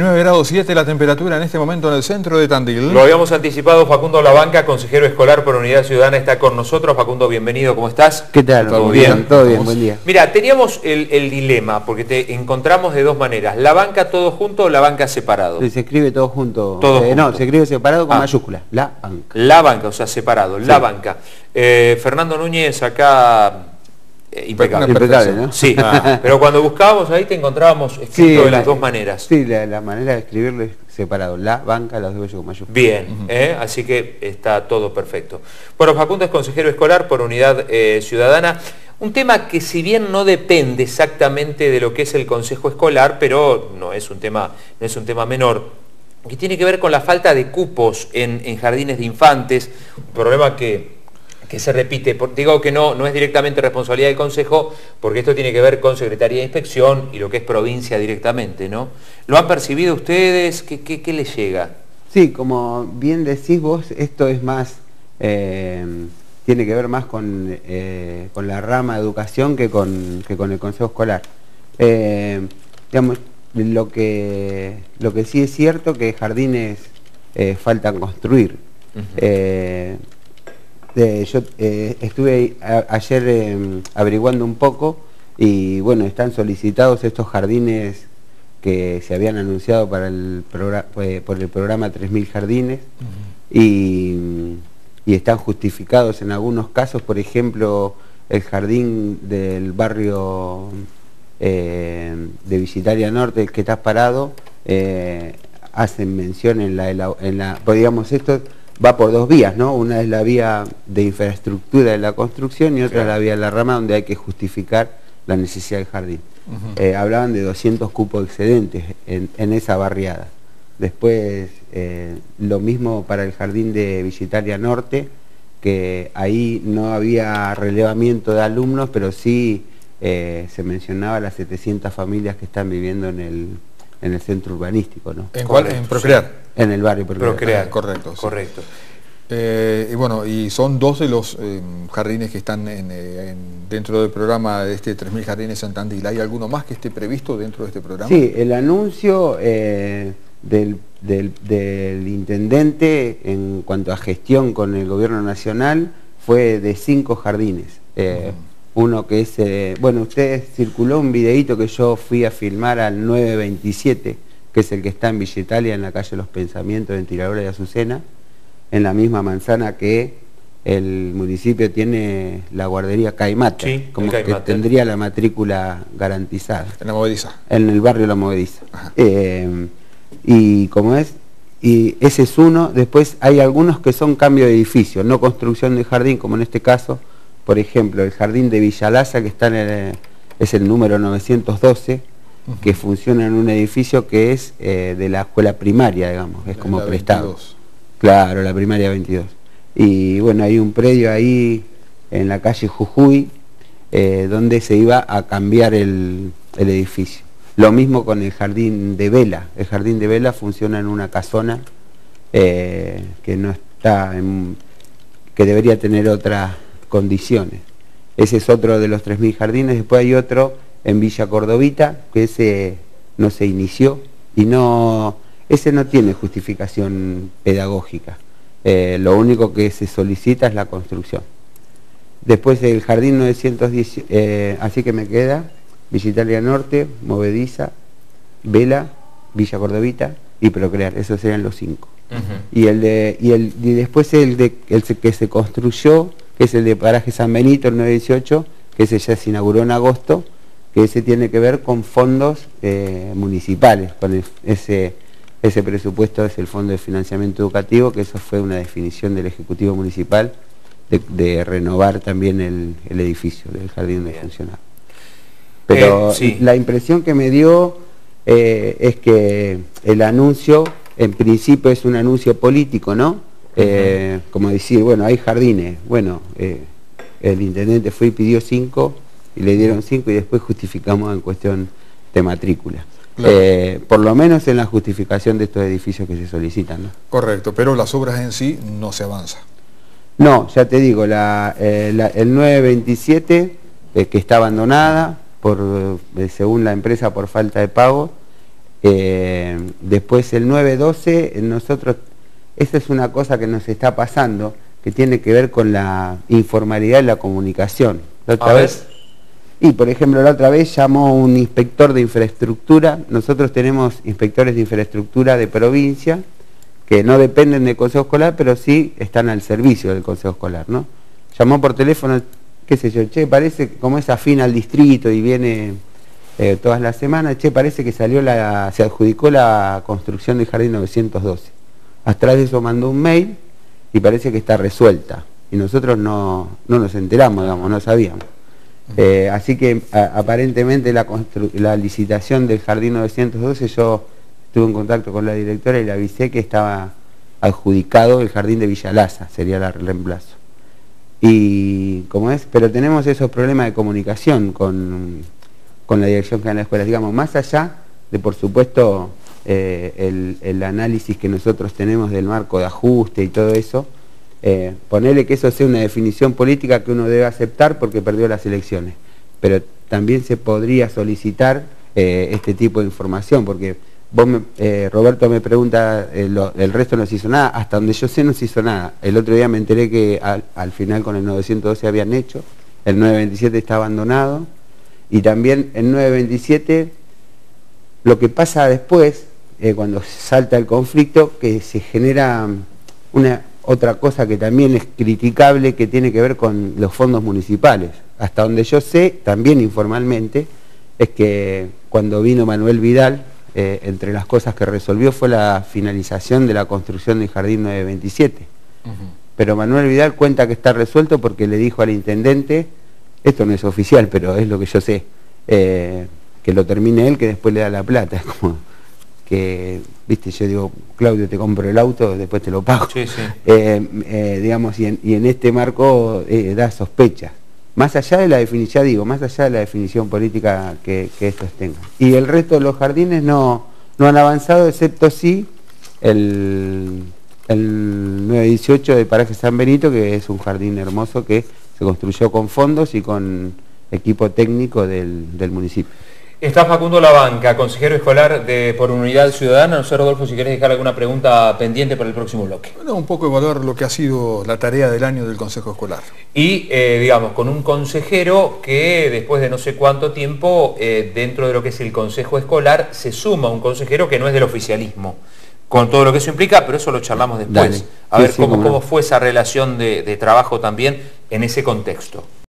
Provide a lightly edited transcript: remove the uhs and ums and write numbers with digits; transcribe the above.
19 grados 7 la temperatura en este momento en el centro de Tandil. Lo habíamos anticipado, Facundo Lavanca, consejero escolar por Unidad Ciudadana, está con nosotros. Facundo, bienvenido, ¿cómo estás? ¿Qué tal? ¿Todo bien? Todo bien, buen día. Mira, teníamos el dilema, porque te encontramos de dos maneras. ¿Lavanca todo junto o Lavanca separado? Se escribe todo junto. Todo No, junto. se escribe separado con mayúscula. Lavanca. Lavanca, o sea, separado. Sí. Lavanca. Fernando Núñez acá... impecable. Impecable, ¿no? Sí, pero cuando buscábamos ahí te encontrábamos escrito de las dos maneras. Sí, la manera de escribirlo es separado. La banca, las dos con mayúsculas. Bien, así que está todo perfecto. Bueno, Facundo es consejero escolar por Unidad Ciudadana. Un tema que si bien no depende exactamente de lo que es el consejo escolar, pero no es un tema menor, que tiene que ver con la falta de cupos en jardines de infantes, un problema que se repite. Digo que no es directamente responsabilidad del Consejo, porque esto tiene que ver con Secretaría de Inspección y lo que es provincia directamente, ¿no? ¿Lo han percibido ustedes? ¿Qué les llega? Sí, como bien decís vos, esto es más, tiene que ver más con la rama de educación que con el Consejo Escolar. Digamos, lo que sí es cierto que jardines faltan construir. Yo estuve ayer averiguando un poco y bueno, están solicitados estos jardines que se habían anunciado para por el programa 3.000 jardines y están justificados en algunos casos. Por ejemplo, el jardín del barrio de Visitaria Norte, el que está parado, hacen mención en la digamos, esto va por dos vías, ¿no? Una es la vía de infraestructura de la construcción y otra es la vía de la rama, donde hay que justificar la necesidad del jardín. Hablaban de 200 cupos excedentes en esa barriada. Después, lo mismo para el jardín de Visitaria Norte, que ahí no había relevamiento de alumnos, pero sí se mencionaba las 700 familias que están viviendo en el centro urbanístico, ¿no? ¿En cuál? En Procrear. En el barrio Procrear. Correcto. Sí. Correcto. Y bueno, y son dos de los jardines que están dentro del programa de este 3.000 jardines en Tandil. ¿Hay alguno más que esté previsto dentro de este programa? Sí, el anuncio del intendente en cuanto a gestión con el gobierno nacional fue de 5 jardines. Uno que es, bueno, ustedes circuló un videíto que yo fui a filmar al 927, que es el que está en Villa Italia, en la calle Los Pensamientos, en Tiradora y Azucena, en la misma manzana que el municipio tiene la guardería Caimate, sí, como que tendría la matrícula garantizada. En la Movediza. En el barrio La Movediza. Y como es, y ese es uno. Después hay algunos que son cambio de edificio, no construcción de jardín, como en este caso. Por ejemplo, el jardín de Villalaza, que está es el número 912, que funciona en un edificio que es de la escuela primaria, digamos, es como prestado. 22. Claro, la primaria 22. Y bueno, hay un predio ahí en la calle Jujuy, donde se iba a cambiar el edificio. Lo mismo con el jardín de Vela. El jardín de Vela funciona en una casona que no está que debería tener otras condiciones. Ese es otro de los 3.000 jardines. Después hay otro en Villa Cordovita, que ese no se inició y ese no tiene justificación pedagógica. Lo único que se solicita es la construcción. Después el jardín 910, así que me queda Villa Italia Norte, Movediza, Vela, Villa Cordovita y Procrear. Esos serían los 5. Y después el que se construyó, que es el de Paraje San Benito, el 918, que ese ya se inauguró en agosto, que ese tiene que ver con fondos municipales, con ese presupuesto es el Fondo de Financiamiento Educativo, que eso fue una definición del Ejecutivo Municipal de renovar también el edificio del jardín donde funcionaba. Pero sí, la impresión que me dio es que el anuncio, en principio es un anuncio político, ¿no? Como decir, bueno, hay jardines, bueno, el intendente fue y pidió 5 y le dieron 5 y después justificamos en cuestión de matrícula. Claro. Por lo menos en la justificación de estos edificios que se solicitan, ¿no? Correcto, pero las obras en sí no se avanza. No, ya te digo, el 927, que está abandonada, según la empresa, por falta de pago, Después el 9-12, nosotros, esa es una cosa que nos está pasando, que tiene que ver con la informalidad en la comunicación. La otra vez, y por ejemplo, la otra vez llamó un inspector de infraestructura. Nosotros tenemos inspectores de infraestructura de provincia que no dependen del Consejo Escolar, pero sí están al servicio del Consejo Escolar, ¿no? Llamó por teléfono, qué sé yo, che, parece que como es afín al distrito y viene todas las semanas, che, parece que se adjudicó la construcción del Jardín 912. Atrás de eso mandó un mail y parece que está resuelta. Y nosotros no nos enteramos, digamos, no sabíamos. Así que aparentemente la licitación del Jardín 912, yo estuve en contacto con la directora y le avisé que estaba adjudicado el Jardín de Villalaza, sería el reemplazo. Y como es, pero tenemos esos problemas de comunicación con la Dirección General de Escuelas, digamos, más allá de, por supuesto, el análisis que nosotros tenemos del marco de ajuste y todo eso. Ponerle que eso sea una definición política que uno debe aceptar porque perdió las elecciones, pero también se podría solicitar este tipo de información, porque Roberto me pregunta, el resto no se hizo nada, hasta donde yo sé no se hizo nada. El otro día me enteré que al final con el 912 habían hecho, el 927 está abandonado, y también el 927, lo que pasa después, cuando salta el conflicto, que se genera otra cosa que también es criticable, que tiene que ver con los fondos municipales. Hasta donde yo sé, también informalmente, es que cuando vino Manuel Vidal, entre las cosas que resolvió fue la finalización de la construcción del Jardín 927. Pero Manuel Vidal cuenta que está resuelto porque le dijo al intendente, esto no es oficial, pero es lo que yo sé, que lo termine él, que después le da la plata. Es como que, viste, yo digo, Claudio, te compro el auto, después te lo pago. Sí, sí. Digamos, y en este marco da sospechas. Más allá de la definición, ya digo, más allá de la definición política que estos tengan. Y el resto de los jardines no han avanzado, excepto sí el 918 de Paraje San Benito, que es un jardín hermoso que se construyó con fondos y con equipo técnico del municipio. Está Facundo Labanca, consejero escolar por Unidad Ciudadana. No sé, Rodolfo, si querés dejar alguna pregunta pendiente para el próximo bloque. Bueno, un poco evaluar lo que ha sido la tarea del año del Consejo Escolar. Y, digamos, con un consejero que después de no sé cuánto tiempo, dentro de lo que es el Consejo Escolar, se suma un consejero que no es del oficialismo, con todo lo que eso implica, pero eso lo charlamos después. Dale. A ver cómo fue esa relación de trabajo también en ese contexto.